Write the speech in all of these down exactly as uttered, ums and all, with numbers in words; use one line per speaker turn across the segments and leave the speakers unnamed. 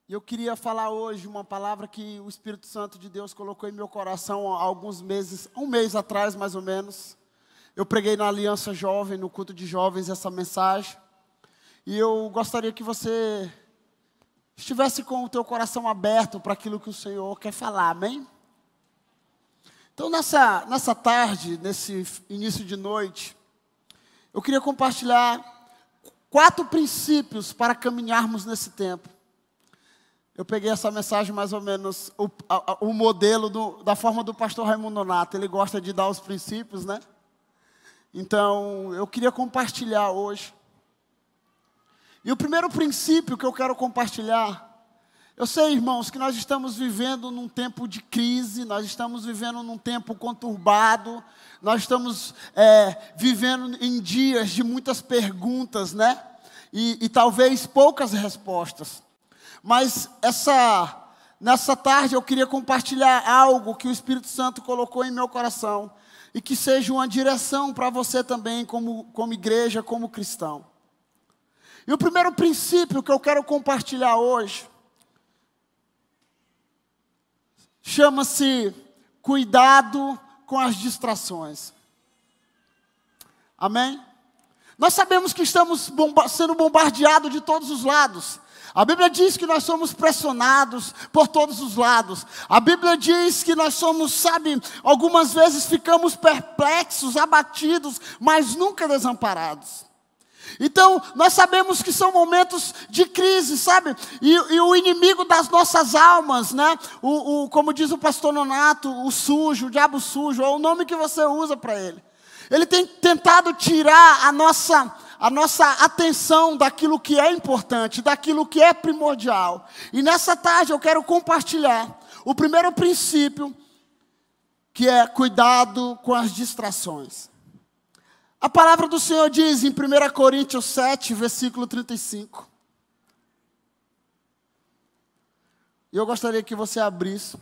E eu queria falar hoje uma palavra que o Espírito Santo de Deus colocou em meu coração há alguns meses, um mês atrás mais ou menos. Eu preguei na Aliança Jovem, no culto de jovens, essa mensagem. E eu gostaria que você estivesse com o teu coração aberto para aquilo que o Senhor quer falar, amém? Então nessa, nessa tarde, nesse início de noite, eu queria compartilhar quatro princípios para caminharmos nesse tempo. Eu peguei essa mensagem mais ou menos, o, a, o modelo do, da forma do pastor Raimundo Nonato. Ele gosta de dar os princípios, né? Então, eu queria compartilhar hoje. E o primeiro princípio que eu quero compartilhar, eu sei, irmãos, que nós estamos vivendo num tempo de crise, nós estamos vivendo num tempo conturbado, nós estamos é, vivendo em dias de muitas perguntas, né? E, e talvez poucas respostas. Mas essa, nessa tarde eu queria compartilhar algo que o Espírito Santo colocou em meu coração e que seja uma direção para você também, como, como igreja, como cristão. E o primeiro princípio que eu quero compartilhar hoje chama-se cuidado com as distrações. Amém? Nós sabemos que estamos bomba- sendo bombardeados de todos os lados. A Bíblia diz que nós somos pressionados por todos os lados. A Bíblia diz que nós somos, sabe, algumas vezes ficamos perplexos, abatidos, mas nunca desamparados. Então, nós sabemos que são momentos de crise, sabe? E, e o inimigo das nossas almas, né? O, o, como diz o pastor Nonato, o sujo, o diabo sujo, é o nome que você usa para ele. Ele tem tentado tirar a nossa... a nossa atenção daquilo que é importante, daquilo que é primordial. E nessa tarde eu quero compartilhar o primeiro princípio, que é cuidado com as distrações. A palavra do Senhor diz em primeira Coríntios sete, versículo trinta e cinco. E eu gostaria que você abrisse.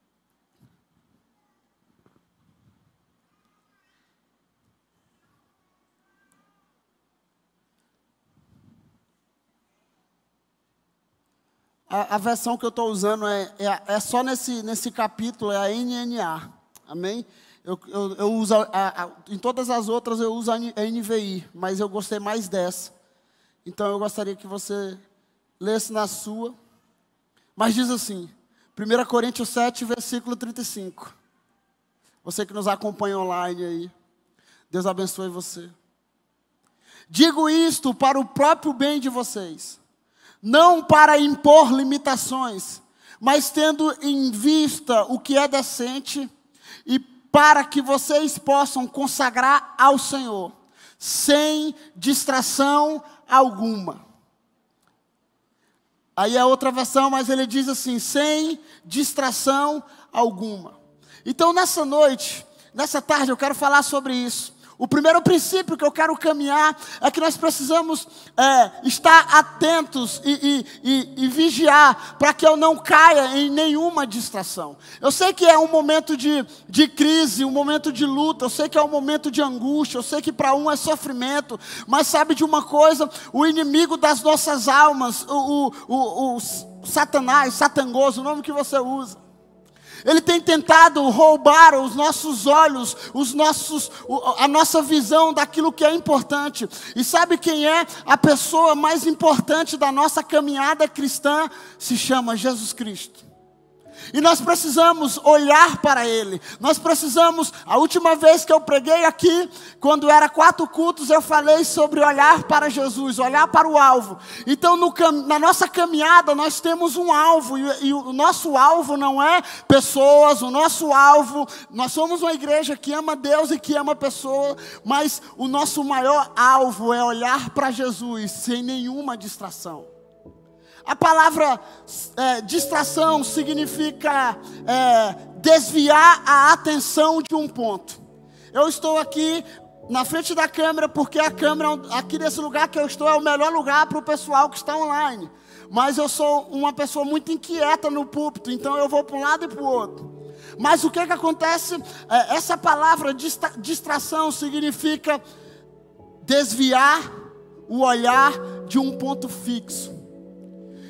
A, a versão que eu estou usando é, é, é só nesse, nesse capítulo, é a N N A. Amém? Eu, eu, eu uso, a, a, em todas as outras eu uso a N V I, mas eu gostei mais dessa. Então eu gostaria que você lesse na sua. Mas diz assim, primeira Coríntios sete, versículo trinta e cinco. Você que nos acompanha online aí, Deus abençoe você. Digo isto para o próprio bem de vocês, não para impor limitações, mas tendo em vista o que é decente e para que vocês possam consagrar ao Senhor, sem distração alguma. Aí é outra versão, mas ele diz assim, sem distração alguma. Então nessa noite, nessa tarde eu quero falar sobre isso. O primeiro princípio que eu quero caminhar é que nós precisamos é, estar atentos e, e, e, e vigiar para que eu não caia em nenhuma distração. Eu sei que é um momento de, de crise, um momento de luta, eu sei que é um momento de angústia, eu sei que para um é sofrimento, mas sabe de uma coisa? O inimigo das nossas almas, o, o, o, o Satanás, Satangoso, o nome que você usa, ele tem tentado roubar os nossos olhos, os nossos, a nossa visão daquilo que é importante. E sabe quem é a pessoa mais importante da nossa caminhada cristã? Se chama Jesus Cristo. E nós precisamos olhar para Ele. Nós precisamos, a última vez que eu preguei aqui, quando era quatro cultos, eu falei sobre olhar para Jesus, olhar para o alvo. Então no, na nossa caminhada nós temos um alvo, e, e o nosso alvo não é pessoas, o nosso alvo, nós somos uma igreja que ama Deus e que ama pessoas, mas o nosso maior alvo é olhar para Jesus sem nenhuma distração. A palavra é, distração significa é, desviar a atenção de um ponto. Eu estou aqui na frente da câmera porque a câmera, aqui nesse lugar que eu estou, é o melhor lugar para o pessoal que está online. Mas eu sou uma pessoa muito inquieta no púlpito, então eu vou para um lado e para o outro. Mas o que, que acontece? É, essa palavra distra, distração significa desviar o olhar de um ponto fixo.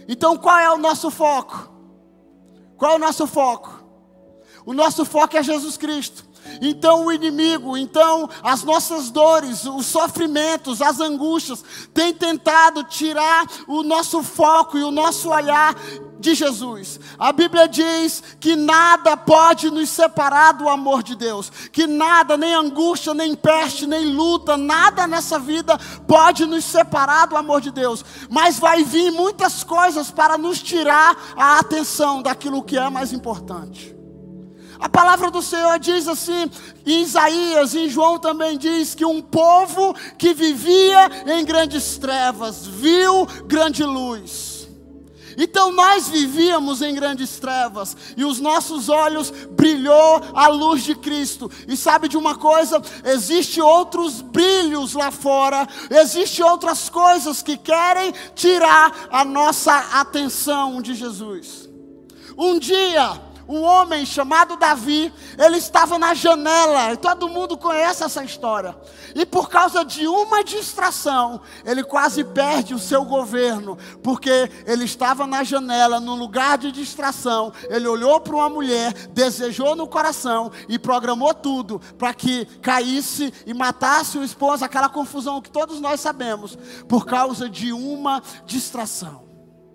Então qual é o nosso foco? Qual é o nosso foco? O nosso foco é Jesus Cristo. Então o inimigo, então as nossas dores, os sofrimentos, as angústias, têm tentado tirar o nosso foco e o nosso olhar de Jesus. A Bíblia diz que nada pode nos separar do amor de Deus. Que nada, nem angústia, nem peste, nem luta, nada nessa vida pode nos separar do amor de Deus. Mas vai vir muitas coisas para nos tirar a atenção daquilo que é mais importante. A palavra do Senhor diz assim, em Isaías, em João também diz que um povo que vivia em grandes trevas, viu grande luz. Então nós vivíamos em grandes trevas, e os nossos olhos brilhou a luz de Cristo. E sabe de uma coisa? Existem outros brilhos lá fora, existem outras coisas que querem tirar a nossa atenção de Jesus. Um dia, um homem chamado Davi, ele estava na janela, e todo mundo conhece essa história. E por causa de uma distração, ele quase perde o seu governo, porque ele estava na janela, num lugar de distração. Ele olhou para uma mulher, desejou no coração e programou tudo para que caísse e matasse o esposo, aquela confusão que todos nós sabemos, por causa de uma distração.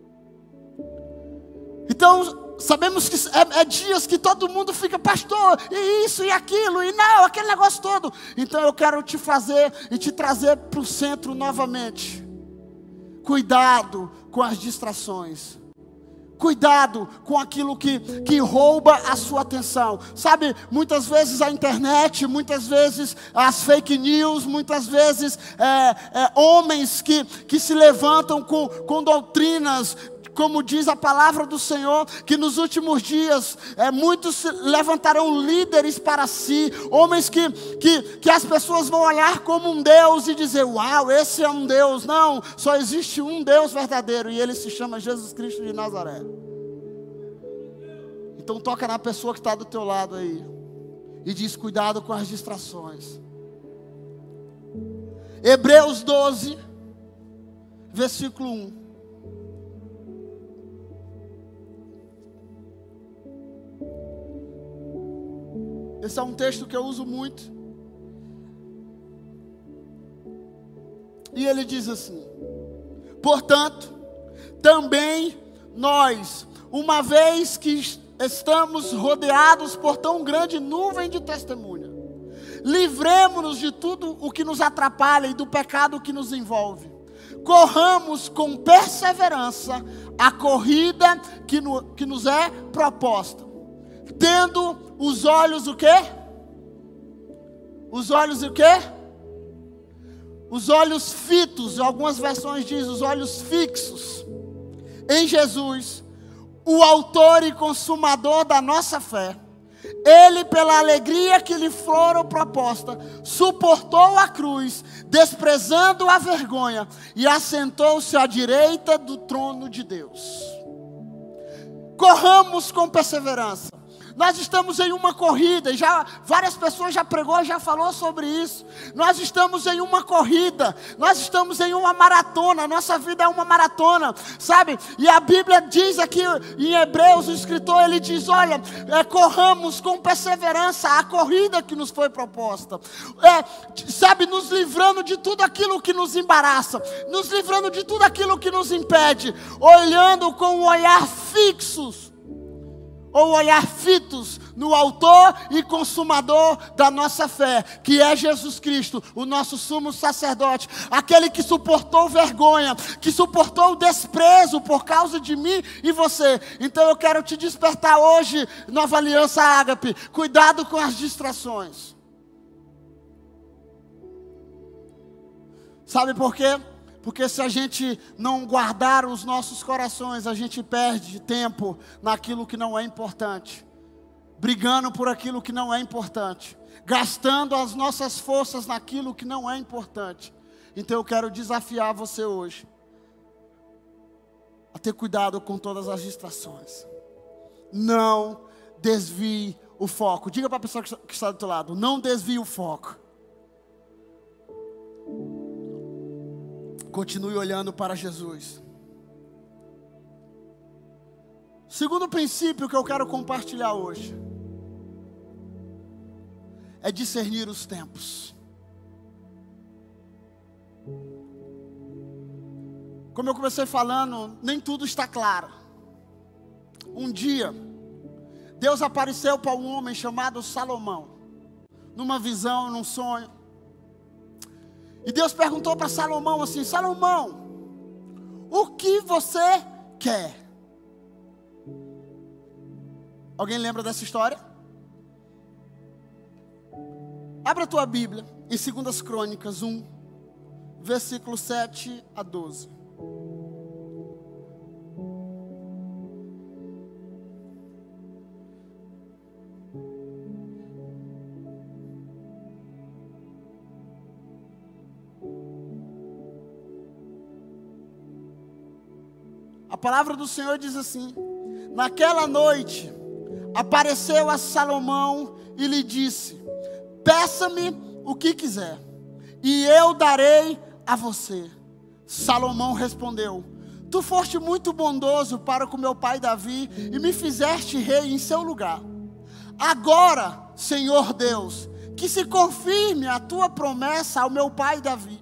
Então, sabemos que é, é dias que todo mundo fica, pastor, e isso e aquilo, e não, aquele negócio todo. Então eu quero te fazer e te trazer para o centro novamente. Cuidado com as distrações. Cuidado com aquilo que, que rouba a sua atenção. Sabe, muitas vezes a internet, muitas vezes as fake news, muitas vezes é, é, homens que, que se levantam com, com doutrinas, como diz a palavra do Senhor, que nos últimos dias é, muitos levantarão líderes para si, homens que, que, que as pessoas vão olhar como um Deus e dizer, uau, esse é um Deus. Não, só existe um Deus verdadeiro, e ele se chama Jesus Cristo de Nazaré. Então toca na pessoa que está do teu lado aí, e diz, cuidado com as distrações. Hebreus doze, versículo um. Esse é um texto que eu uso muito. E ele diz assim: portanto, também nós, uma vez que estamos rodeados por tão grande nuvem de testemunha, livremo-nos de tudo o que nos atrapalha e do pecado que nos envolve. Corramos com perseverança a corrida que, no, que nos é proposta, tendo os olhos o quê? Os olhos o quê? Os olhos fitos, algumas versões dizem os olhos fixos em Jesus, o autor e consumador da nossa fé. Ele, pela alegria que lhe fora proposta, suportou a cruz, desprezando a vergonha, e assentou-se à direita do trono de Deus. Corramos com perseverança. Nós estamos em uma corrida, e já várias pessoas já pregou, já falou sobre isso. Nós estamos em uma corrida, nós estamos em uma maratona, a nossa vida é uma maratona, sabe? E a Bíblia diz aqui em Hebreus, o escritor, ele diz, olha, é, corramos com perseverança a corrida que nos foi proposta. É, sabe, nos livrando de tudo aquilo que nos embaraça, nos livrando de tudo aquilo que nos impede, olhando com um olhar fixos, ou olhar fitos no autor e consumador da nossa fé, que é Jesus Cristo, o nosso sumo sacerdote, aquele que suportou vergonha, que suportou o desprezo por causa de mim e você. Então eu quero te despertar hoje, Nova Aliança Ágape, cuidado com as distrações. Sabe por quê? Porque se a gente não guardar os nossos corações, a gente perde tempo naquilo que não é importante, brigando por aquilo que não é importante, gastando as nossas forças naquilo que não é importante. Então eu quero desafiar você hoje a ter cuidado com todas as distrações. Não desvie o foco. Diga para a pessoa que está do teu lado, não desvie o foco. Continue olhando para Jesus. Segundo princípio que eu quero compartilhar hoje é discernir os tempos. Como eu comecei falando, nem tudo está claro. Um dia, Deus apareceu para um homem chamado Salomão, numa visão, num sonho. E Deus perguntou para Salomão assim: Salomão, o que você quer? Alguém lembra dessa história? Abra a tua Bíblia em Segundas Crônicas um, versículo sete a doze. A palavra do Senhor diz assim: naquela noite apareceu a Salomão e lhe disse: peça-me o que quiser, e eu darei a você. Salomão respondeu: tu foste muito bondoso para com meu pai Davi, e me fizeste rei em seu lugar. Agora, Senhor Deus, que se confirme a tua promessa ao meu pai Davi,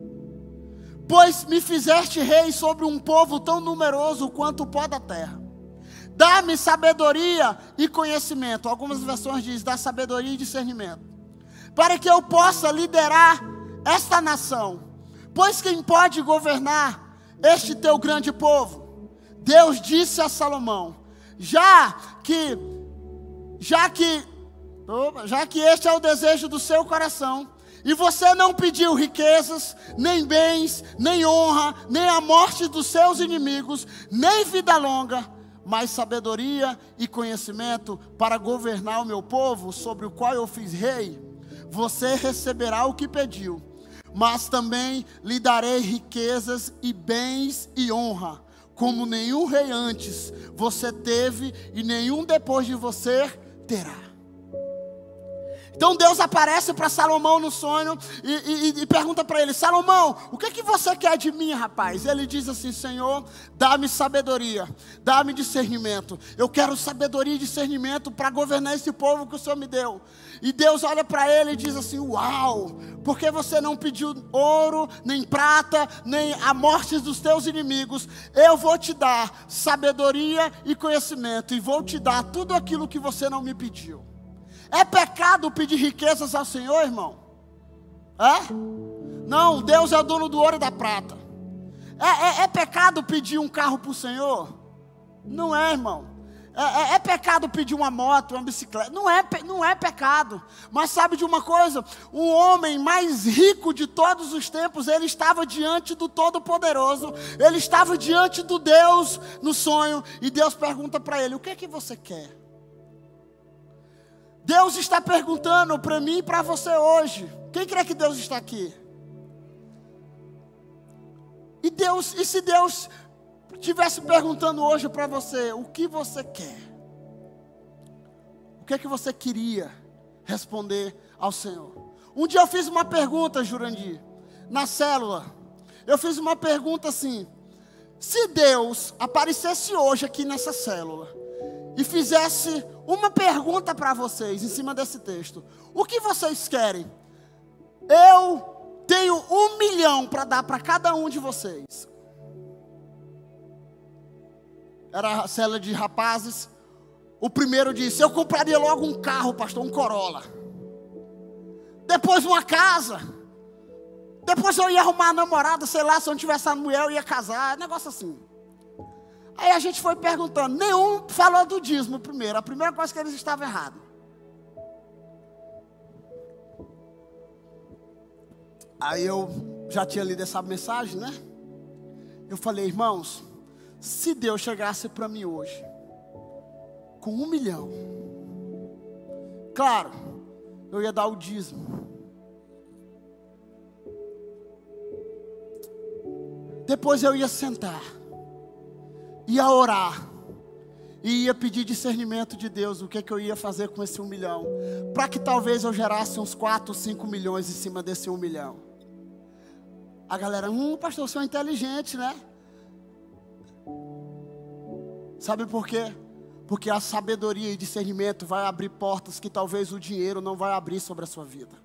pois me fizeste rei sobre um povo tão numeroso quanto o pó da terra. Dá-me sabedoria e conhecimento. Algumas versões dizem: dá sabedoria e discernimento, para que eu possa liderar esta nação. Pois quem pode governar este teu grande povo? Deus disse a Salomão: já que, já que, já que este é o desejo do seu coração, e você não pediu riquezas, nem bens, nem honra, nem a morte dos seus inimigos, nem vida longa, mas sabedoria e conhecimento para governar o meu povo, sobre o qual eu fiz rei, você receberá o que pediu. Mas também lhe darei riquezas e bens e honra, como nenhum rei antes você teve e nenhum depois de você terá. Então Deus aparece para Salomão no sonho e, e, e pergunta para ele: Salomão, o que, que você quer de mim, rapaz? Ele diz assim: Senhor, dá-me sabedoria, dá-me discernimento. Eu quero sabedoria e discernimento para governar esse povo que o Senhor me deu. E Deus olha para ele e diz assim: uau, porque você não pediu ouro, nem prata, nem a morte dos teus inimigos? Eu vou te dar sabedoria e conhecimento, e vou te dar tudo aquilo que você não me pediu. É pecado pedir riquezas ao Senhor, irmão? É? Não, Deus é o dono do ouro e da prata. É, é, é pecado pedir um carro para o Senhor? Não é, irmão. É, é, é pecado pedir uma moto, uma bicicleta? Não é, não é pecado. Mas sabe de uma coisa? O homem mais rico de todos os tempos, ele estava diante do Todo-Poderoso. Ele estava diante do Deus no sonho. E Deus pergunta para ele: o que é que você quer? Deus está perguntando para mim e para você hoje. Quem crê que Deus está aqui? E Deus, e se Deus estivesse perguntando hoje para você: o que você quer? O que é que você queria responder ao Senhor? Um dia eu fiz uma pergunta, Jurandir, na célula. Eu fiz uma pergunta assim: se Deus aparecesse hoje aqui nessa célula e fizesse uma pergunta para vocês em cima desse texto: o que vocês querem? Eu tenho um milhão para dar para cada um de vocês. Era a célula de rapazes. O primeiro disse: eu compraria logo um carro, pastor, um Corolla. Depois uma casa. Depois eu ia arrumar a namorada, sei lá, se eu não tivesse a mulher eu ia casar, negócio assim. Aí a gente foi perguntando, nenhum falou do dízimo primeiro, a primeira coisa que eles estavam errados. Aí eu já tinha lido essa mensagem, né? Eu falei: irmãos, se Deus chegasse para mim hoje com um milhão, claro, eu ia dar o dízimo. Depois eu ia sentar, ia orar, e ia pedir discernimento de Deus, o que, é que eu ia fazer com esse um milhão, para que talvez eu gerasse uns quatro, cinco milhões em cima desse um milhão. A galera: hum, pastor, o senhor é inteligente, né? Sabe por quê? Porque a sabedoria e discernimento vai abrir portas que talvez o dinheiro não vai abrir sobre a sua vida.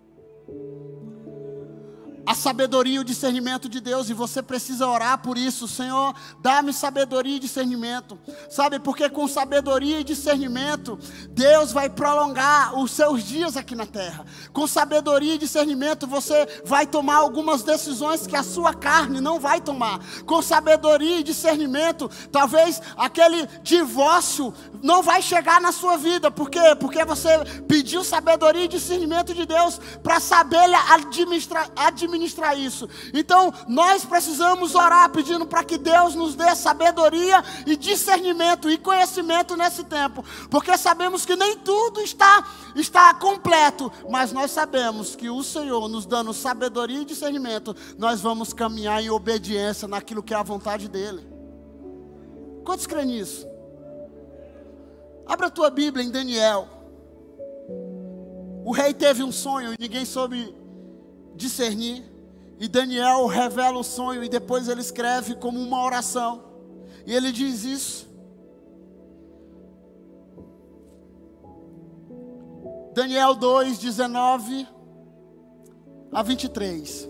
A sabedoria e o discernimento de Deus, e você precisa orar por isso. Senhor, dá-me sabedoria e discernimento. Sabe, porque com sabedoria e discernimento, Deus vai prolongar os seus dias aqui na terra. Com sabedoria e discernimento, você vai tomar algumas decisões que a sua carne não vai tomar. Com sabedoria e discernimento, talvez aquele divórcio não vai chegar na sua vida. Por quê? Porque você pediu sabedoria e discernimento de Deus para saber administrar, administrar ministrar isso. Então nós precisamos orar pedindo para que Deus nos dê sabedoria e discernimento e conhecimento nesse tempo, porque sabemos que nem tudo está, está completo, mas nós sabemos que o Senhor nos dando sabedoria e discernimento, nós vamos caminhar em obediência naquilo que é a vontade dEle. Quantos creem nisso? Abra a tua Bíblia em Daniel. O rei teve um sonho e ninguém soube discernir, e Daniel revela o sonho, e depois ele escreve como uma oração, e ele diz isso. Daniel dois, dezenove a vinte e três.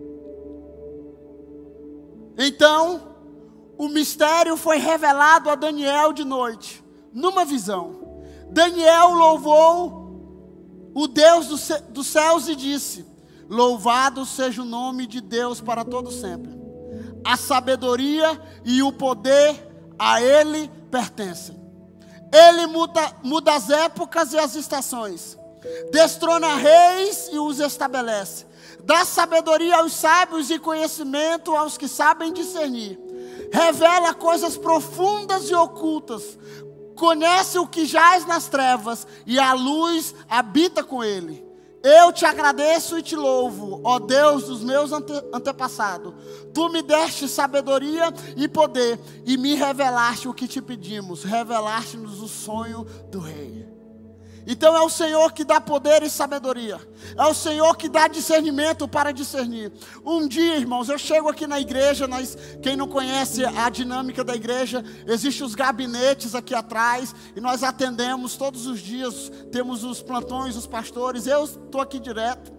Então, o mistério foi revelado a Daniel de noite, numa visão. Daniel louvou o Deus dos céus e disse: louvado seja o nome de Deus para todo sempre. A sabedoria e o poder a Ele pertencem. Ele muda, muda as épocas e as estações. Destrona reis e os estabelece. Dá sabedoria aos sábios e conhecimento aos que sabem discernir. Revela coisas profundas e ocultas. Conhece o que jaz nas trevas, e a luz habita com ele. Eu te agradeço e te louvo, ó Deus dos meus ante, antepassados. Tu me deste sabedoria e poder, e me revelaste o que te pedimos. Revelaste-nos o sonho do rei. Então é o Senhor que dá poder e sabedoria. É o Senhor que dá discernimento para discernir. Um dia, irmãos, eu chego aqui na igreja. Nós, quem não conhece a dinâmica da igreja, existem os gabinetes aqui atrás, e nós atendemos todos os dias. Temos os plantões, os pastores. Eu estou aqui direto.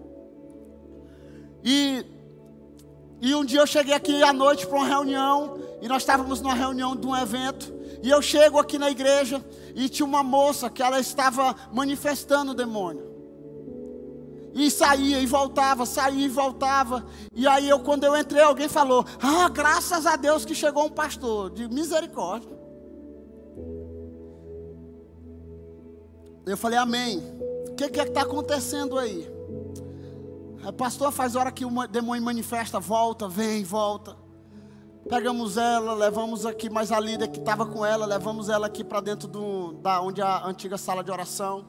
E, e um dia eu cheguei aqui à noite para uma reunião, e nós estávamos numa reunião de um evento. E eu chego aqui na igreja e tinha uma moça que ela estava manifestando o demônio. E saía e voltava, saía e voltava. E aí eu, quando eu entrei, alguém falou: ah, graças a Deus que chegou um pastor. De misericórdia. Eu falei: amém. O que, que é que está acontecendo aí? O pastor, faz hora que o demônio manifesta, volta, vem, volta. Pegamos ela, levamos aqui, mas a líder que estava com ela, levamos ela aqui para dentro do, da onde é a antiga sala de oração.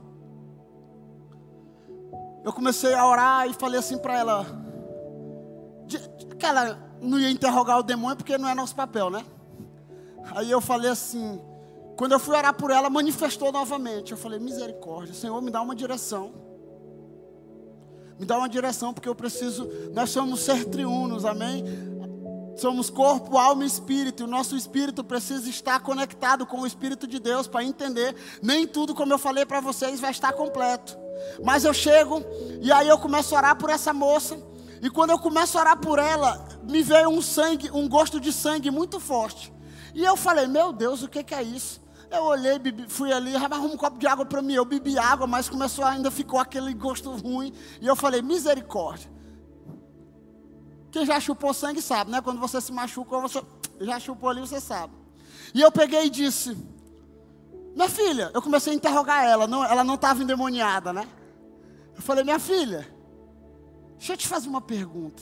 Eu comecei a orar e falei assim para ela, de, que ela não ia interrogar o demônio porque não é nosso papel, né? Aí eu falei assim, quando eu fui orar por ela, manifestou novamente. Eu falei: misericórdia, Senhor, me dá uma direção. Me dá uma direção, porque eu preciso, nós somos ser triunos, amém? Somos corpo, alma e espírito. E o nosso espírito precisa estar conectado com o Espírito de Deus para entender. Nem tudo, como eu falei para vocês, vai estar completo. Mas eu chego e aí eu começo a orar por essa moça. E quando eu começo a orar por ela, me veio um sangue, um gosto de sangue muito forte. E eu falei: meu Deus, o que, que é isso? Eu olhei, bebi, fui ali, arruma um copo de água para mim. Eu bebi água, mas começou, ainda ficou aquele gosto ruim. E eu falei: misericórdia. Quem já chupou sangue sabe, né? Quando você se machuca, ou você já chupou ali, você sabe. E eu peguei e disse: minha filha, eu comecei a interrogar ela, não, ela não estava endemoniada, né? Eu falei: minha filha, deixa eu te fazer uma pergunta.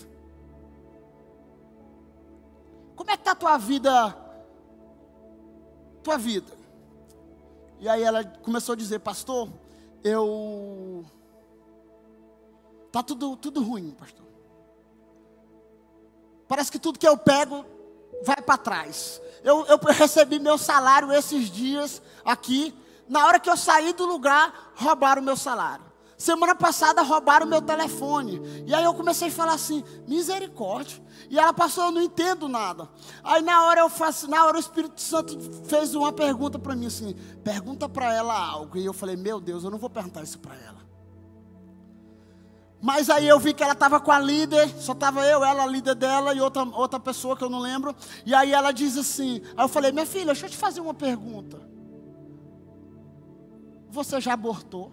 Como é que está a tua vida? Tua vida. E aí ela começou a dizer: pastor, eu... Está tudo, tudo ruim, pastor. Parece que tudo que eu pego vai para trás. Eu, eu recebi meu salário esses dias aqui. Na hora que eu saí do lugar, roubaram o meu salário. Semana passada roubaram meu telefone. E aí eu comecei a falar assim, misericórdia. E ela passou, eu não entendo nada. Aí na hora eu faço, na hora o Espírito Santo fez uma pergunta para mim assim, pergunta para ela algo. E eu falei, meu Deus, eu não vou perguntar isso para ela. Mas aí eu vi que ela estava com a líder, só estava eu, ela, a líder dela e outra, outra pessoa que eu não lembro. E aí ela diz assim, aí eu falei, minha filha, deixa eu te fazer uma pergunta. Você já abortou?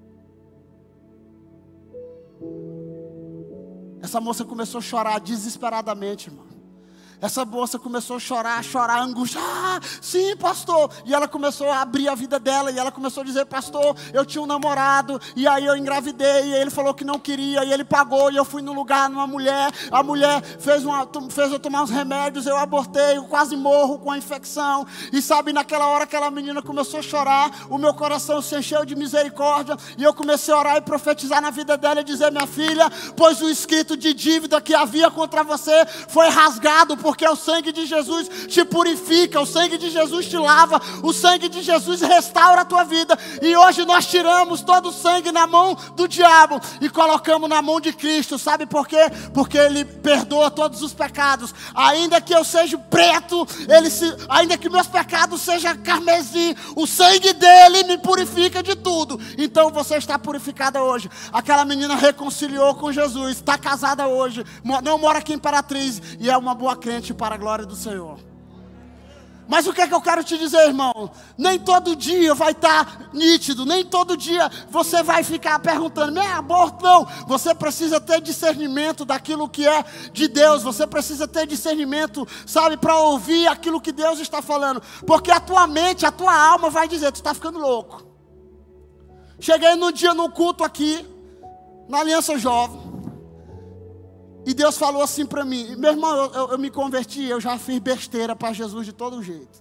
Essa moça começou a chorar desesperadamente, irmão. Essa moça começou a chorar, a chorar, angústia. Ah, sim, pastor. E ela começou a abrir a vida dela. E ela começou a dizer, pastor, eu tinha um namorado. E aí eu engravidei. E ele falou que não queria. E ele pagou. E eu fui no lugar, numa mulher. A mulher fez, uma, fez eu tomar uns remédios. Eu abortei. Eu quase morro com a infecção. E sabe, naquela hora aquela menina começou a chorar. O meu coração se encheu de misericórdia. E eu comecei a orar e profetizar na vida dela. E dizer, minha filha, pois o escrito de dívida que havia contra você foi rasgado. Porque o sangue de Jesus te purifica, o sangue de Jesus te lava, o sangue de Jesus restaura a tua vida. E hoje nós tiramos todo o sangue na mão do diabo e colocamos na mão de Cristo. Sabe por quê? Porque Ele perdoa todos os pecados. Ainda que eu seja preto, ele se, ainda que meus pecados sejam carmesim, o sangue dele me purifica de tudo. Então você está purificada hoje. Aquela menina reconciliou com Jesus, está casada hoje, não mora aqui em Imperatriz e é uma boa crente para a glória do Senhor. Mas o que é que eu quero te dizer, irmão? Nem todo dia vai estar nítido, nem todo dia você vai ficar perguntando, é aborto? Não, você precisa ter discernimento daquilo que é de Deus, você precisa ter discernimento, sabe, para ouvir aquilo que Deus está falando, porque a tua mente, a tua alma vai dizer, tu está ficando louco. Cheguei num dia num culto aqui, na Aliança Jovem, e Deus falou assim para mim, meu irmão, eu, eu, eu me converti, eu já fiz besteira para Jesus de todo jeito.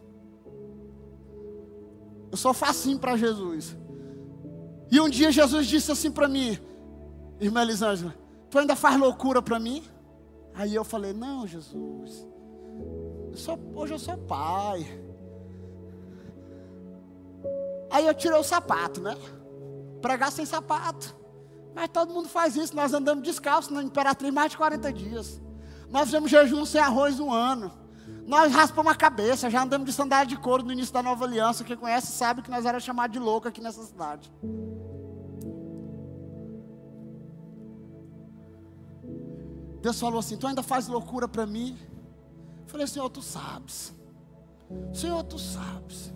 Eu sou facinho para Jesus. E um dia Jesus disse assim para mim, irmã Elisângela, tu ainda faz loucura para mim? Aí eu falei, não, Jesus, eu sou, hoje eu sou pai. Aí eu tirei o sapato, né? Pregar sem sapato. Mas todo mundo faz isso, nós andamos descalços na Imperatriz mais de quarenta dias. Nós fizemos jejum sem arroz um ano. Nós raspamos a cabeça, já andamos de sandália de couro no início da Nova Aliança. Quem conhece sabe que nós éramos chamados de louco aqui nessa cidade. Deus falou assim, tu ainda faz loucura para mim? Eu falei, Senhor, tu sabes. Senhor, tu sabes.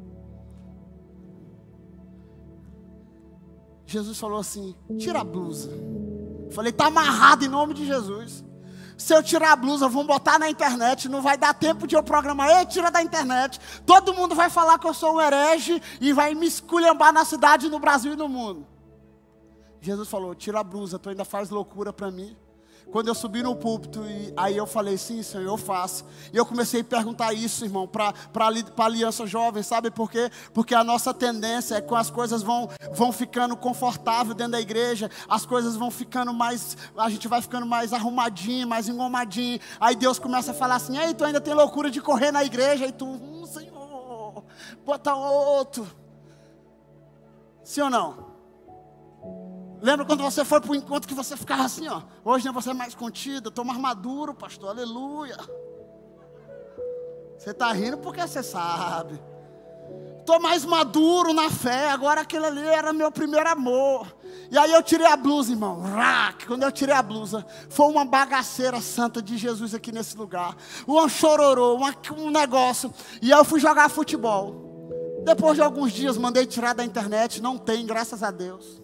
Jesus falou assim, tira a blusa. Eu falei, está amarrado em nome de Jesus. Se eu tirar a blusa, vão botar na internet, não vai dar tempo de eu programar. Ei, tira da internet. Todo mundo vai falar que eu sou um herege e vai me esculhambar na cidade, no Brasil e no mundo. Jesus falou, tira a blusa, tu ainda faz loucura para mim. Quando eu subi no púlpito, e aí eu falei, sim, Senhor, eu faço. E eu comecei a perguntar isso, irmão, para a Aliança Jovem, sabe por quê? Porque a nossa tendência é que as coisas vão, vão ficando confortáveis dentro da igreja, as coisas vão ficando mais, a gente vai ficando mais arrumadinho, mais engomadinho. Aí Deus começa a falar assim, aí tu ainda tem loucura de correr na igreja, e tu, hum, Senhor, bota outro. Sim ou não? Lembra quando você foi para o encontro que você ficava assim, ó. Hoje, né, você é mais contido, eu estou mais maduro, pastor, aleluia. Você está rindo porque você sabe. Estou mais maduro na fé, agora aquele ali era meu primeiro amor. E aí eu tirei a blusa, irmão. Quando eu tirei a blusa, foi uma bagaceira santa de Jesus aqui nesse lugar. Um chororô, uma, um negócio. E aí eu fui jogar futebol. Depois de alguns dias, mandei tirar da internet, não tem, graças a Deus.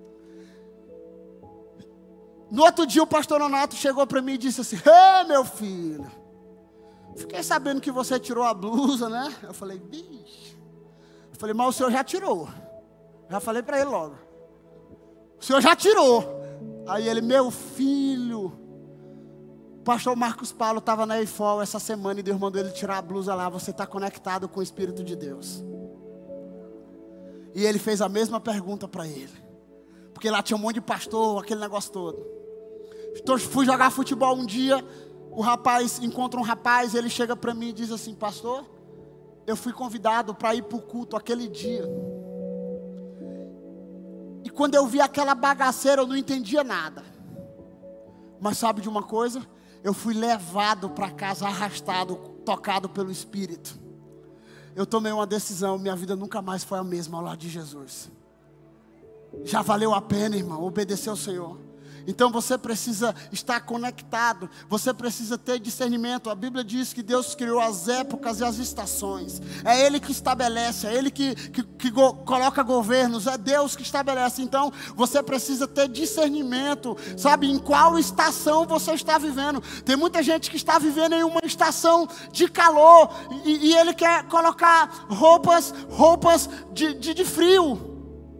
No outro dia o pastor Nonato chegou para mim e disse assim, ei, meu filho, fiquei sabendo que você tirou a blusa, né? Eu falei, bicho. Eu falei, mas o senhor já tirou. Já falei para ele logo. O senhor já tirou. Aí ele, meu filho, o pastor Marcos Paulo estava na E F O L essa semana e Deus mandou ele tirar a blusa lá. Você está conectado com o Espírito de Deus. E ele fez a mesma pergunta para ele. Porque lá tinha um monte de pastor, aquele negócio todo. Então, fui jogar futebol um dia, o rapaz, encontra um rapaz, ele chega para mim e diz assim, pastor, eu fui convidado para ir para o culto aquele dia. E quando eu vi aquela bagaceira, eu não entendia nada. Mas sabe de uma coisa? Eu fui levado para casa, arrastado, tocado pelo Espírito. Eu tomei uma decisão, minha vida nunca mais foi a mesma ao lado de Jesus. Já valeu a pena, irmão, obedecer ao Senhor. Então você precisa estar conectado, você precisa ter discernimento. A Bíblia diz que Deus criou as épocas e as estações. É Ele que estabelece, é Ele que, que, que go, coloca governos, é Deus que estabelece. Então você precisa ter discernimento, sabe, em qual estação você está vivendo. Tem muita gente que está vivendo em uma estação de calor e, e ele quer colocar roupas, roupas de, de, de frio.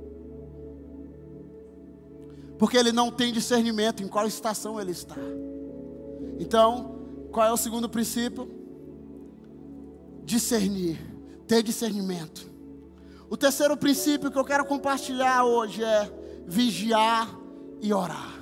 Porque ele não tem discernimento em qual estação ele está. Então, qual é o segundo princípio? Discernir, ter discernimento. O terceiro princípio que eu quero compartilhar hoje é vigiar e orar.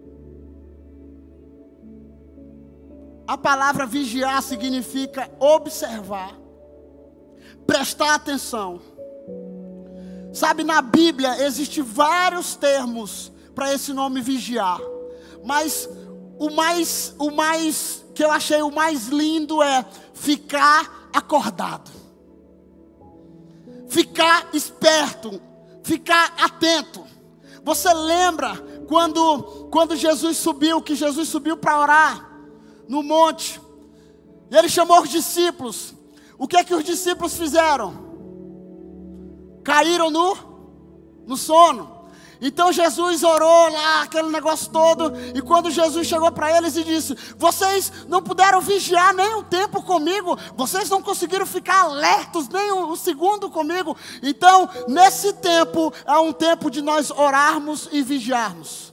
A palavra vigiar significa observar, prestar atenção. Sabe, na Bíblia existem vários termos para esse nome vigiar, mas o mais, o mais que eu achei o mais lindo é ficar acordado, ficar esperto, ficar atento. Você lembra quando, quando Jesus subiu, que Jesus subiu para orar no monte, e ele chamou os discípulos? O que é que os discípulos fizeram? Caíram no, no sono. Então Jesus orou lá, aquele negócio todo, e quando Jesus chegou para eles e disse: vocês não puderam vigiar nem um tempo comigo, vocês não conseguiram ficar alertos nem um, um segundo comigo. Então nesse tempo é um tempo de nós orarmos e vigiarmos.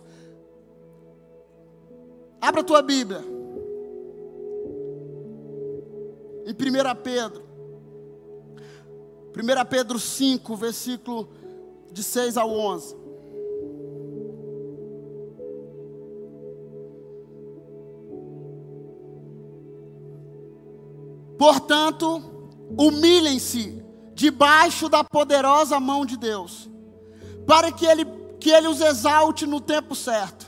Abra a tua Bíblia em primeira Pedro, primeira Pedro cinco, versículo de seis ao onze. Portanto, humilhem-se debaixo da poderosa mão de Deus, para que ele, que ele os exalte no tempo certo.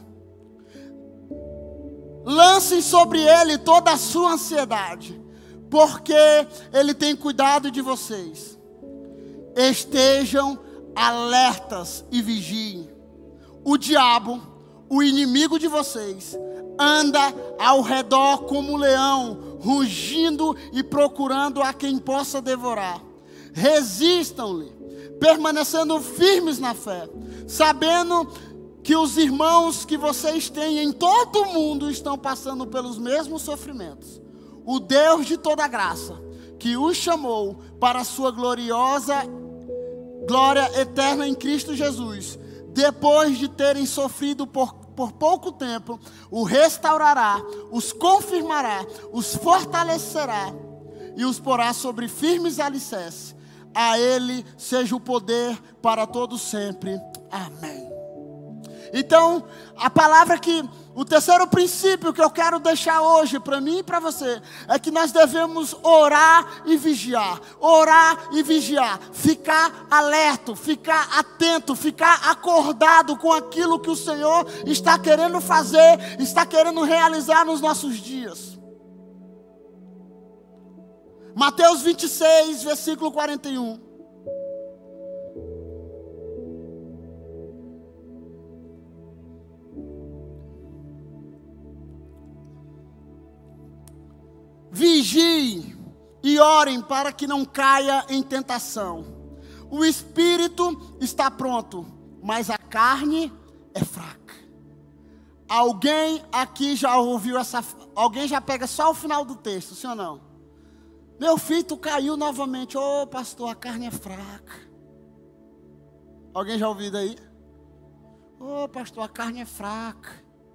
Lancem sobre ele toda a sua ansiedade, porque ele tem cuidado de vocês. Estejam alertas e vigiem. O diabo, o inimigo de vocês, anda ao redor como um leão, rugindo e procurando a quem possa devorar. Resistam-lhe, permanecendo firmes na fé, sabendo que os irmãos que vocês têm em todo o mundo estão passando pelos mesmos sofrimentos. O Deus de toda graça, que os chamou para a sua gloriosa glória eterna em Cristo Jesus, depois de terem sofrido por por pouco tempo, o restaurará, os confirmará, os fortalecerá e os porá sobre firmes alicerces. A Ele seja o poder para todos sempre. Amém. Então, a palavra que, o terceiro princípio que eu quero deixar hoje para mim e para você, é que nós devemos orar e vigiar, orar e vigiar, ficar alerta, ficar atento, ficar acordado com aquilo que o Senhor está querendo fazer, está querendo realizar nos nossos dias. Mateus vinte e seis, versículo quarenta e um. Vigiem e orem para que não caia em tentação. O espírito está pronto, mas a carne é fraca. Alguém aqui já ouviu essa... Alguém já pega só o final do texto, sim ou não? Meu filho, tu caiu novamente. Ô, oh, pastor, a carne é fraca. Alguém já ouviu daí? Ô, oh, pastor, a carne é fraca.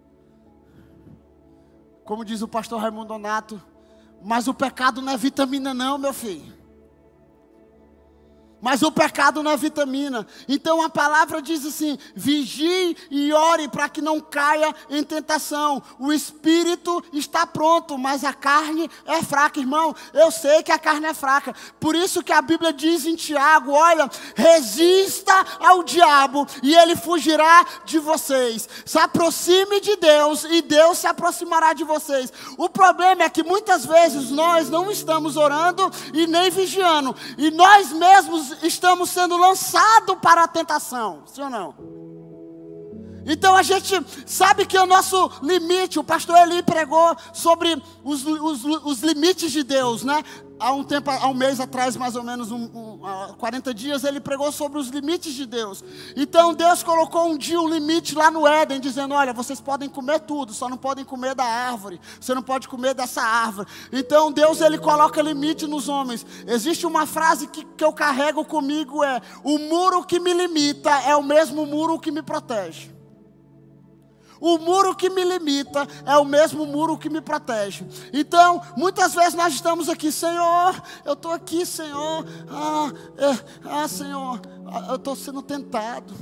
Como diz o pastor Raimundo Donato, mas o pecado não é vitamina não, meu filho. Mas o pecado não é vitamina. Então a palavra diz assim: vigie e ore para que não caia em tentação. O espírito está pronto, mas a carne é fraca. Irmão, eu sei que a carne é fraca. Por isso que a Bíblia diz em Tiago: olha, resista ao diabo e ele fugirá de vocês. Se aproxime de Deus e Deus se aproximará de vocês. O problema é que muitas vezes nós não estamos orando e nem vigiando. E nós mesmos estamos sendo lançados para a tentação, sim ou não? Então a gente sabe que o nosso limite, o pastor Eli pregou sobre os, os, os limites de Deus, né? Há um tempo, há um mês atrás, mais ou menos, um, um, há quarenta dias, ele pregou sobre os limites de Deus. Então Deus colocou um dia um limite lá no Éden, dizendo: olha, vocês podem comer tudo, só não podem comer da árvore. Você não pode comer dessa árvore. Então Deus, ele coloca limite nos homens. Existe uma frase que, que eu carrego comigo, é: o muro que me limita é o mesmo muro que me protege. O muro que me limita é o mesmo muro que me protege. Então, muitas vezes nós estamos aqui: Senhor, eu estou aqui, Senhor. Ah, é, ah Senhor, eu estou sendo tentado.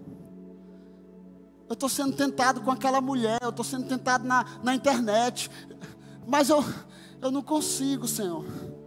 Eu estou sendo tentado com aquela mulher. Eu estou sendo tentado na, na internet. Mas eu, eu não consigo, Senhor.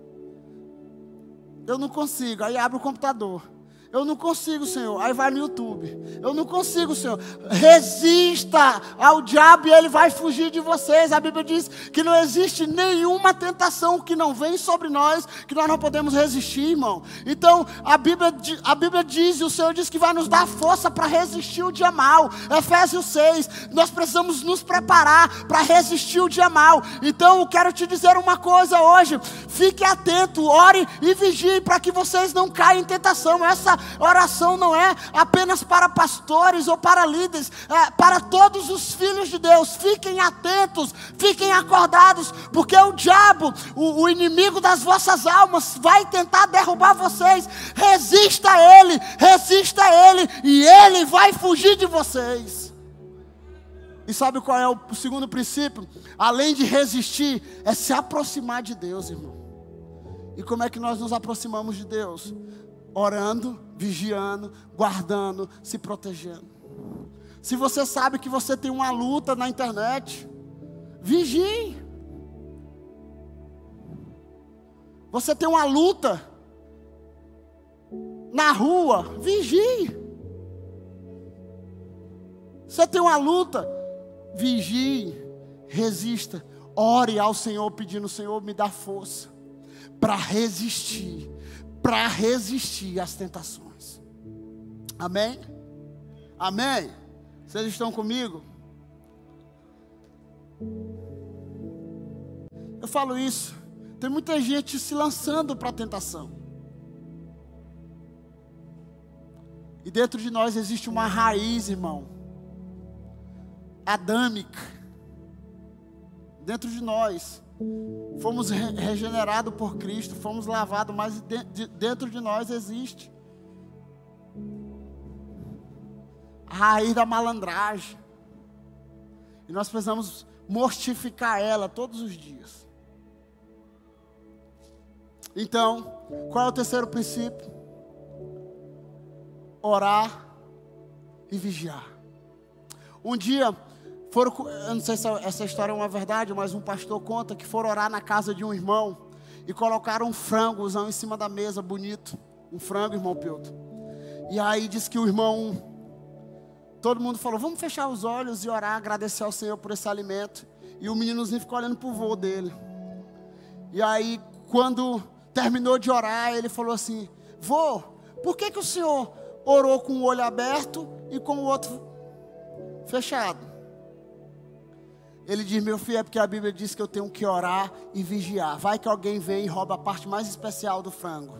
Eu não consigo. Aí abre o computador. Eu não consigo, Senhor. Aí vai no YouTube. Eu não consigo, Senhor. Resista ao diabo e ele vai fugir de vocês. A Bíblia diz que não existe nenhuma tentação que não vem sobre nós, que nós não podemos resistir, irmão. Então, a Bíblia, a Bíblia diz, e o Senhor diz que vai nos dar força para resistir o dia mal. Efésios seis, nós precisamos nos preparar para resistir o dia mal. Então, eu quero te dizer uma coisa hoje. Fique atento, ore e vigie para que vocês não caiam em tentação. Essa oração não é apenas para pastores ou para líderes, é para todos os filhos de Deus. Fiquem atentos, fiquem acordados, porque o diabo, o, o inimigo das vossas almas, vai tentar derrubar vocês. Resista a ele, resista a ele, e ele vai fugir de vocês. E sabe qual é o segundo princípio? Além de resistir, é se aproximar de Deus, irmão. E como é que nós nos aproximamos de Deus? Orando, vigiando, guardando, se protegendo. Se você sabe que você tem uma luta na internet, vigie. Você tem uma luta na rua, vigie. Você tem uma luta, vigie, resista. Ore ao Senhor pedindo: Senhor, me dá força para resistir. Para resistir às tentações. Amém? Amém? Vocês estão comigo? Eu falo isso. Tem muita gente se lançando para a tentação. E dentro de nós existe uma raiz, irmão, adâmica. Dentro de nós. Fomos re regenerados por Cristo, fomos lavados, mas de de dentro de nós existe a raiz da malandragem. E nós precisamos mortificar ela todos os dias. Então, qual é o terceiro princípio? Orar e vigiar. Um dia, foram, eu não sei se essa história é uma verdade, mas um pastor conta que foram orar na casa de um irmão e colocaram um frangozão em cima da mesa, bonito. Um frango, irmão Pilto. E aí diz que o irmão, todo mundo falou: vamos fechar os olhos e orar, agradecer ao Senhor por esse alimento. E o meninozinho ficou olhando para o vô dele. E aí, quando terminou de orar, ele falou assim: vô, por que que o senhor orou com o olho aberto e com o outro fechado? Ele diz: meu filho, é porque a Bíblia diz que eu tenho que orar e vigiar. Vai que alguém vem e rouba a parte mais especial do frango.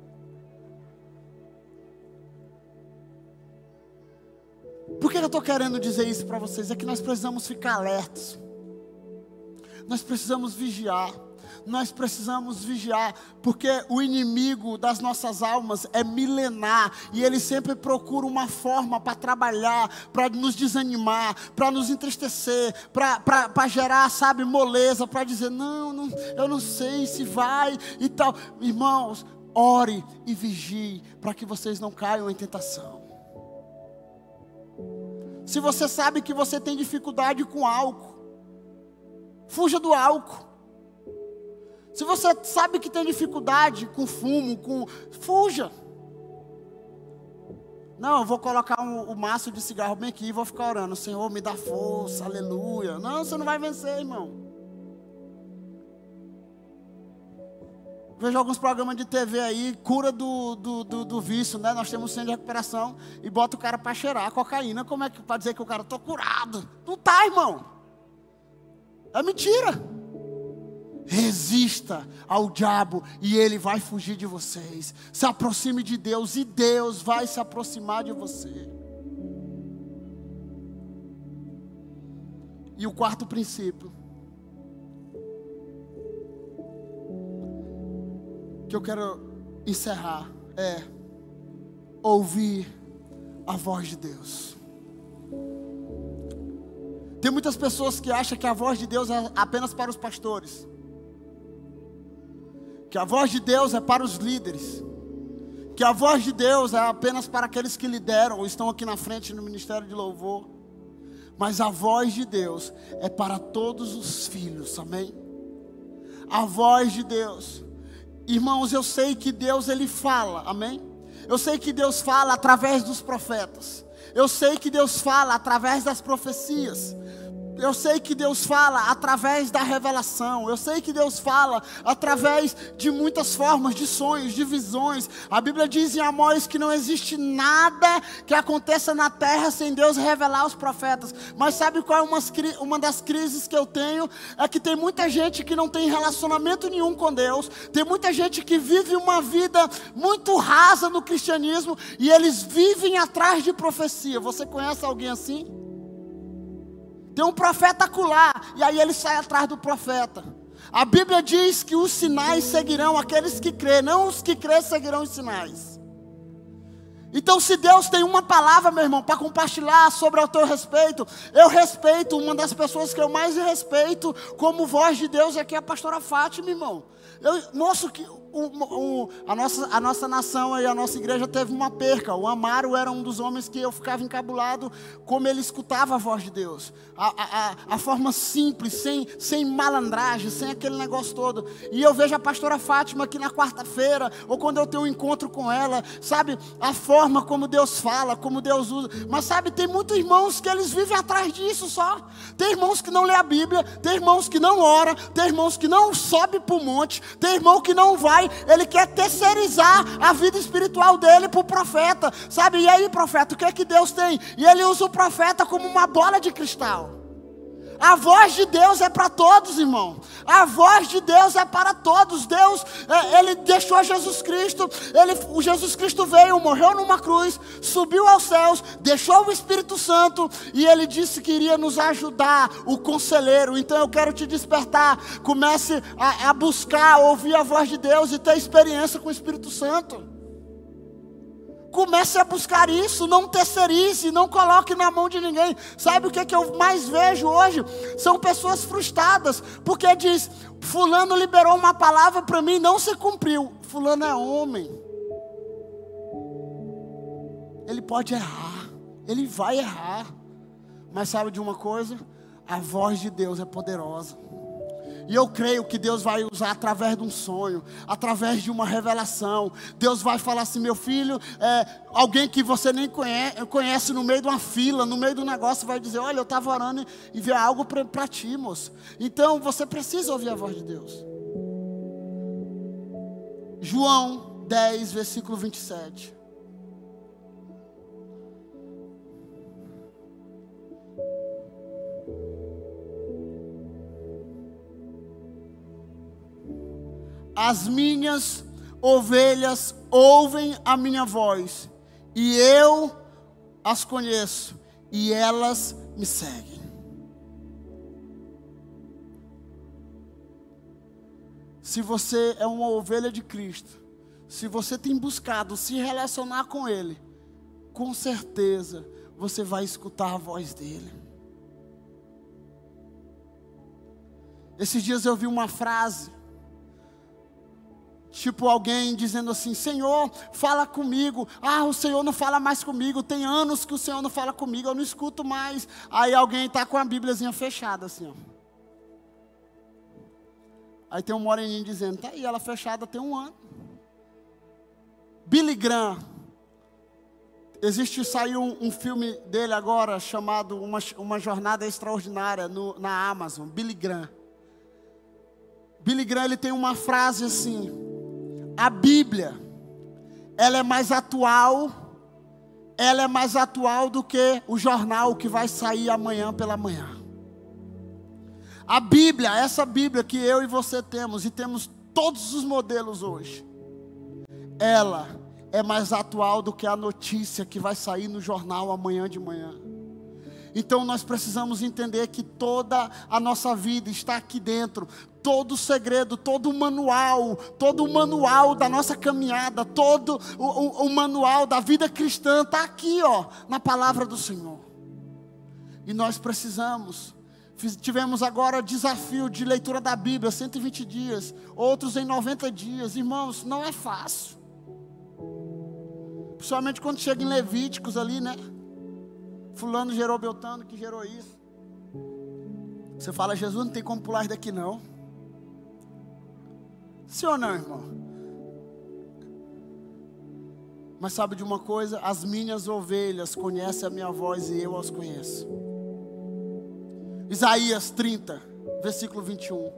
Por que eu estou querendo dizer isso para vocês? É que nós precisamos ficar alertos. Nós precisamos vigiar. Nós precisamos vigiar, porque o inimigo das nossas almas é milenar, e ele sempre procura uma forma para trabalhar, para nos desanimar, para nos entristecer, para gerar, sabe, moleza, para dizer: não, não, eu não sei se vai e tal. Irmãos, ore e vigie, para que vocês não caiam em tentação. Se você sabe que você tem dificuldade com álcool, fuja do álcool. Se você sabe que tem dificuldade com fumo, com... fuja. Não, eu vou colocar um, um maço de cigarro bem aqui e vou ficar orando. Senhor, me dá força, aleluia. Não, você não vai vencer, irmão. Vejo alguns programas de T V aí, cura do, do, do, do vício, né? Nós temos um centro de recuperação e bota o cara para cheirar cocaína. Como é que para dizer que o cara tô curado? Não tá, irmão. É mentira. Resista ao diabo e ele vai fugir de vocês. Se aproxime de Deus e Deus vai se aproximar de você. E o quarto princípio que eu quero encerrar é ouvir a voz de Deus. Tem muitas pessoas que acham que a voz de Deus é apenas para os pastores, que a voz de Deus é para os líderes, que a voz de Deus é apenas para aqueles que lideram ou estão aqui na frente no ministério de louvor. Mas a voz de Deus é para todos os filhos, amém? A voz de Deus, irmãos, eu sei que Deus ele fala, amém? Eu sei que Deus fala através dos profetas, eu sei que Deus fala através das profecias, eu sei que Deus fala através da revelação. Eu sei que Deus fala através de muitas formas, de sonhos, de visões. A Bíblia diz em Amós que não existe nada que aconteça na terra sem Deus revelar aos profetas. Mas sabe qual é uma, uma das crises que eu tenho? É que tem muita gente que não tem relacionamento nenhum com Deus. Tem muita gente que vive uma vida muito rasa no cristianismo e eles vivem atrás de profecia. Você conhece alguém assim? Tem um profeta acolá, e aí ele sai atrás do profeta. A Bíblia diz que os sinais seguirão aqueles que crêem, não os que crêem seguirão os sinais. Então, se Deus tem uma palavra, meu irmão, para compartilhar sobre o teu respeito, eu respeito. Uma das pessoas que eu mais respeito como voz de Deus é aqui a pastora Fátima, irmão. Eu, nossa, que, o, o, a, nossa, a nossa nação e a nossa igreja teve uma perca. O Amaro era um dos homens que eu ficava encabulado como ele escutava a voz de Deus. A, a, a, a forma simples, sem, sem malandragem, sem aquele negócio todo. E eu vejo a pastora Fátima aqui na quarta-feira, ou quando eu tenho um encontro com ela, sabe, a forma como Deus fala, como Deus usa. Mas sabe, tem muitos irmãos que eles vivem atrás disso só. Tem irmãos que não lê a Bíblia, tem irmãos que não ora, tem irmãos que não sobe para o monte, tem irmão que não vai, ele quer terceirizar a vida espiritual dele para o profeta, sabe? E aí, profeta, o que é que Deus tem? E ele usa o profeta como uma bola de cristal. A voz de Deus é para todos, irmão. A voz de Deus é para todos. Deus, é, ele deixou Jesus Cristo. Ele, o Jesus Cristo veio, morreu numa cruz, subiu aos céus, deixou o Espírito Santo e ele disse que iria nos ajudar, o conselheiro. Então eu quero te despertar. Comece a, a buscar, ouvir a voz de Deus e ter experiência com o Espírito Santo. Comece a buscar isso, não terceirize, não coloque na mão de ninguém. Sabe o que, é que eu mais vejo hoje? São pessoas frustradas, porque diz, fulano liberou uma palavra para mim, não se cumpriu. Fulano é homem. Ele pode errar, ele vai errar. Mas sabe de uma coisa? A voz de Deus é poderosa. E eu creio que Deus vai usar através de um sonho, através de uma revelação. Deus vai falar assim, meu filho, é, alguém que você nem conhece, conhece no meio de uma fila, no meio do negócio, vai dizer, olha, eu estava orando e vi algo para ti, moço. Então você precisa ouvir a voz de Deus. João dez, versículo vinte e sete. As minhas ovelhas ouvem a minha voz, e eu as conheço, e elas me seguem. Se você é uma ovelha de Cristo, se você tem buscado se relacionar com Ele, com certeza você vai escutar a voz dEle. Esses dias eu vi uma frase, Tipo alguém dizendo assim, Senhor, fala comigo. Ah, o Senhor não fala mais comigo. Tem anos que o Senhor não fala comigo, eu não escuto mais. Aí alguém está com a Bíbliazinha fechada assim, ó. Aí tem um moreninho dizendo, tá aí, ela fechada tem um ano. Billy Graham. Existe, saiu um, um filme dele agora, chamado Uma, Uma Jornada Extraordinária, no, na Amazon. Billy Graham. Billy Graham, ele tem uma frase assim: a Bíblia, ela é mais atual, ela é mais atual do que o jornal que vai sair amanhã pela manhã. A Bíblia, essa Bíblia que eu e você temos, e temos todos os modelos hoje, ela é mais atual do que a notícia que vai sair no jornal amanhã de manhã. Então nós precisamos entender que toda a nossa vida está aqui dentro. Todo o segredo, todo o manual, todo o manual da nossa caminhada, todo o, o, o manual da vida cristã está aqui, ó, na palavra do Senhor. E nós precisamos. Fiz, tivemos agora desafio de leitura da Bíblia, cento e vinte dias, outros em noventa dias. Irmãos, não é fácil. Principalmente quando chega em Levíticos ali, né? Fulano gerou Beltano, que gerou isso. Você fala, Jesus, não tem como pular isso daqui não. Sim ou não, irmão? Mas sabe de uma coisa? As minhas ovelhas conhecem a minha voz e eu as conheço. Isaías trinta, versículo vinte e um.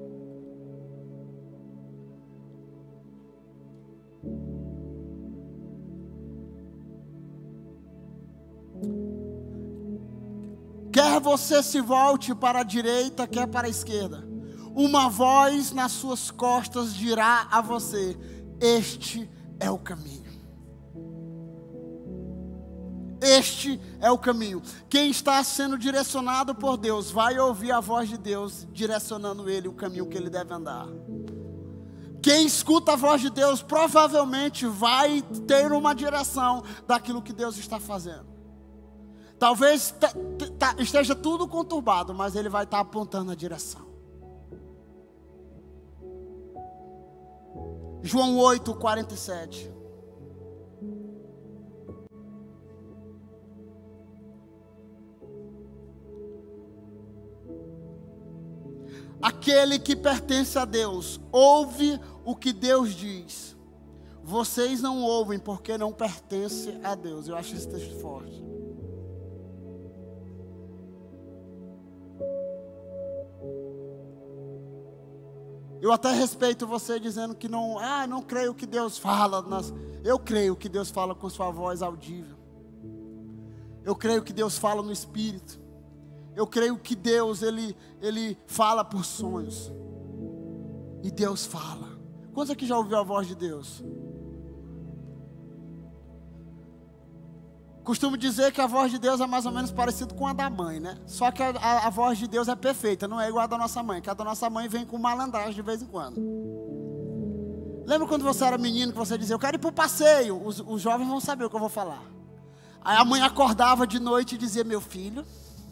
Quer você se volte para a direita, quer para a esquerda, uma voz nas suas costas dirá a você: este é o caminho. Este é o caminho. Quem está sendo direcionado por Deus vai ouvir a voz de Deus direcionando ele o caminho que ele deve andar. Quem escuta a voz de Deus provavelmente vai ter uma direção daquilo que Deus está fazendo. Talvez esteja tudo conturbado, mas ele vai estar apontando a direção. João oito, quarenta e sete. Aquele que pertence a Deus ouve o que Deus diz. Vocês não ouvem porque não pertencem a Deus. Eu acho esse texto forte. Eu até respeito você dizendo que não, ah, não creio que Deus fala. Nas... Eu creio que Deus fala com sua voz audível. Eu creio que Deus fala no Espírito. Eu creio que Deus, Ele, Ele fala por sonhos. E Deus fala. Quantos aqui já ouviu a voz de Deus? Costumo dizer que a voz de Deus é mais ou menos parecida com a da mãe, né? Só que a, a, a voz de Deus é perfeita, não é igual a da nossa mãe. Que a da nossa mãe vem com malandragem de vez em quando. Lembra quando você era menino que você dizia, eu quero ir para o passeio? Os, os jovens vão saber o que eu vou falar. Aí a mãe acordava de noite e dizia, meu filho,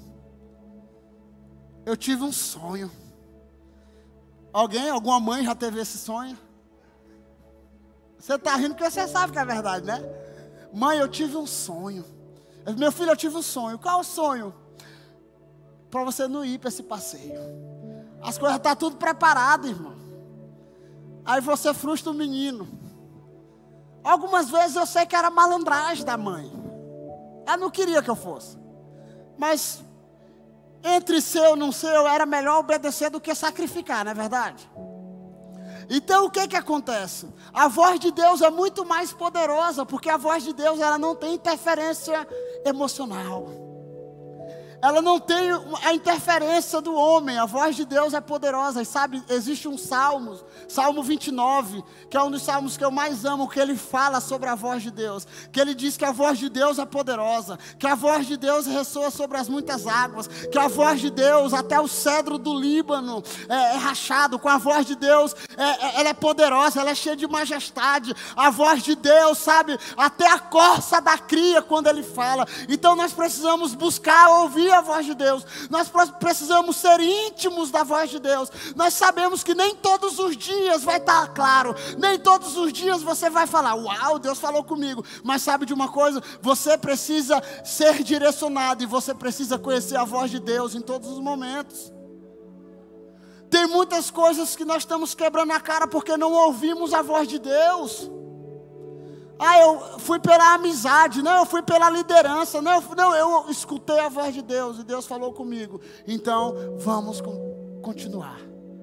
eu tive um sonho. Alguém, alguma mãe já teve esse sonho? Você está rindo porque você sabe que é verdade, né? Mãe, eu tive um sonho. Meu filho, eu tive um sonho. Qual o sonho? Para você não ir para esse passeio. As coisas estão tudo preparado, irmão. Aí você frustra o menino. Algumas vezes eu sei que era malandragem da mãe. Ela não queria que eu fosse. Mas entre ser ou não ser, era melhor obedecer do que sacrificar, não é verdade? Então o que que acontece? A voz de Deus é muito mais poderosa, porque a voz de Deus ela não tem interferência emocional. Ela não tem a interferência do homem. A voz de Deus é poderosa. E sabe, existe um salmo, Salmo vinte e nove, que é um dos salmos que eu mais amo, que ele fala sobre a voz de Deus. Que ele diz que a voz de Deus é poderosa, que a voz de Deus ressoa sobre as muitas águas, que a voz de Deus, até o cedro do Líbano é, é rachado. Com a voz de Deus, é, é, ela é poderosa, ela é cheia de majestade. A voz de Deus, sabe, até a corça da cria quando ele fala. Então nós precisamos buscar ouvir ouvir a voz de Deus. Nós precisamos ser íntimos da voz de Deus. Nós sabemos que nem todos os dias vai estar claro. Nem todos os dias você vai falar, uau, Deus falou comigo. Mas sabe de uma coisa? Você precisa ser direcionado e você precisa conhecer a voz de Deus em todos os momentos. Tem muitas coisas que nós estamos quebrando a cara porque não ouvimos a voz de Deus. Ah, eu fui pela amizade, não, eu fui pela liderança, não, eu, não, eu escutei a voz de Deus e Deus falou comigo. Então, vamos com, continuar.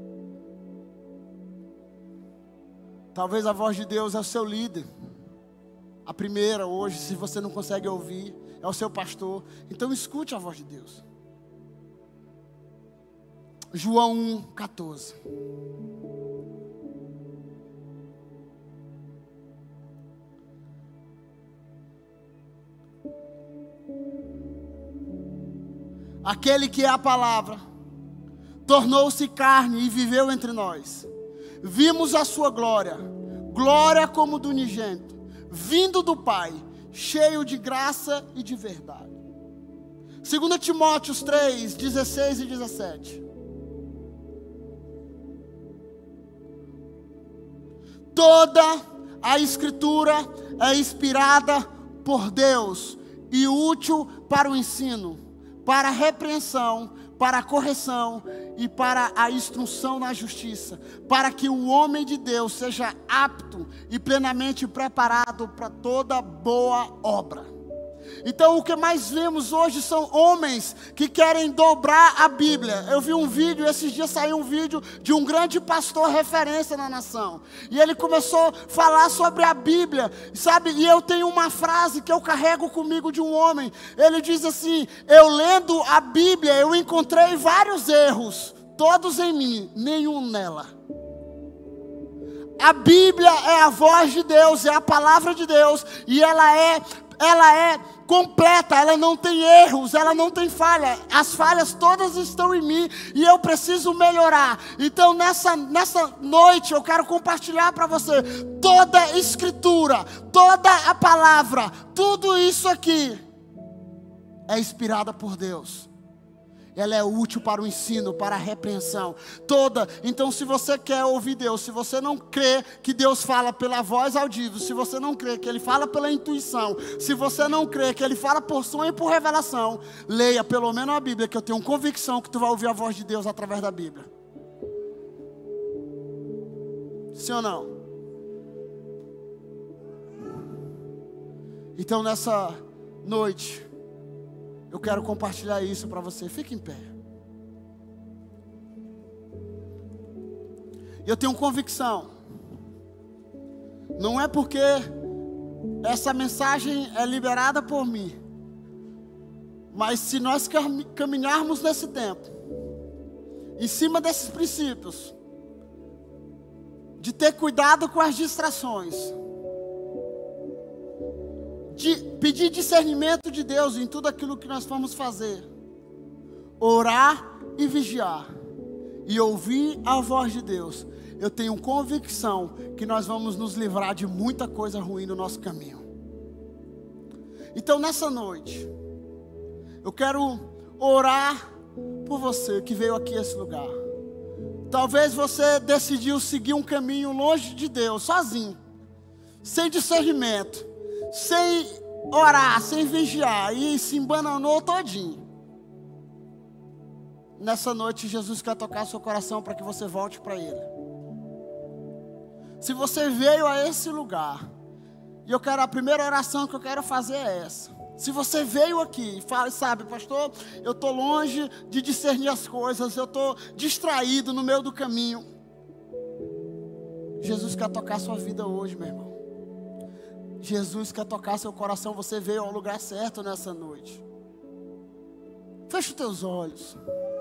Talvez a voz de Deus é o seu líder. A primeira hoje, se você não consegue ouvir, é o seu pastor. Então, escute a voz de Deus. João um, quatorze. Aquele que é a palavra, tornou-se carne e viveu entre nós. Vimos a sua glória, glória como do unigênito, vindo do Pai, cheio de graça e de verdade. Segundo Timóteo três, dezesseis e dezessete. Toda a Escritura é inspirada por Deus e útil para o ensino, para a repreensão, para a correção e para a instrução na justiça, para que o homem de Deus seja apto e plenamente preparado para toda boa obra. Então o que mais vemos hoje são homens que querem dobrar a Bíblia. Eu vi um vídeo, esses dias saiu um vídeo de um grande pastor referência na nação. E ele começou a falar sobre a Bíblia, sabe? E eu tenho uma frase que eu carrego comigo de um homem. Ele diz assim, eu lendo a Bíblia, eu encontrei vários erros, todos em mim, nenhum nela. A Bíblia é a voz de Deus, é a palavra de Deus, e ela é... ela é completa, ela não tem erros, ela não tem falha. As falhas todas estão em mim e eu preciso melhorar. Então nessa, nessa noite eu quero compartilhar para você toda a Escritura, toda a palavra, tudo isso aqui é inspirada por Deus. Ela é útil para o ensino, para a repreensão, toda. Então se você quer ouvir Deus, se você não crê que Deus fala pela voz audível, se você não crê que Ele fala pela intuição, se você não crê que Ele fala por sonho e por revelação, leia pelo menos a Bíblia, que eu tenho convicção que tu vai ouvir a voz de Deus através da Bíblia. Sim ou não? Então nessa noite eu quero compartilhar isso para você. Fique em pé. Eu tenho convicção. Não é porque essa mensagem é liberada por mim, mas se nós caminharmos nesse tempo, em cima desses princípios, de ter cuidado com as distrações, de pedir discernimento de Deus em tudo aquilo que nós vamos fazer, orar e vigiar, e ouvir a voz de Deus, eu tenho convicção que nós vamos nos livrar de muita coisa ruim no nosso caminho. Então nessa noite, eu quero orar por você que veio aqui a esse lugar. Talvez você decidiu seguir um caminho longe de Deus, sozinho, sem discernimento, sem orar, sem vigiar, e se embananou todinho. Nessa noite Jesus quer tocar seu coração para que você volte para Ele. Se você veio a esse lugar, e eu quero, a primeira oração que eu quero fazer é essa. Se você veio aqui e fala, sabe, pastor, eu estou longe de discernir as coisas, eu estou distraído no meio do caminho. Jesus quer tocar sua vida hoje, meu irmão. Jesus quer tocar seu coração, você veio ao lugar certo nessa noite. Feche os teus olhos.